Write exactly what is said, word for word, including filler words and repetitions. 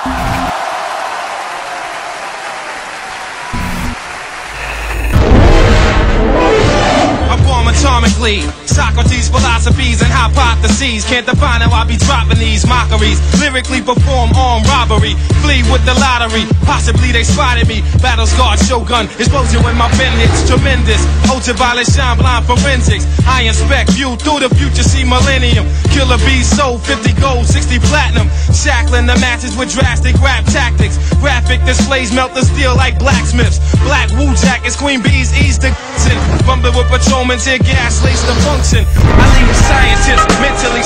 Atomically, Socrates' philosophies and hypotheses can't define how I be dropping these mockeries. Lyrically perform armed robbery, flee with the lottery. Possibly they spotted me. Battle scarred shogun, explosion when my pen hits. Tremendous, ultraviolet shine blind forensics. I inspect, view through the future, see millennium. Killer bees sold fifty gold, sixty platinum. Shackling the masses with drastic rap tactics. Graphic displays melt the steel like blacksmiths. Black Wu jackets, queen bees ease the rumble with patrolmen, tear gas lace the function. I leave scientists mentally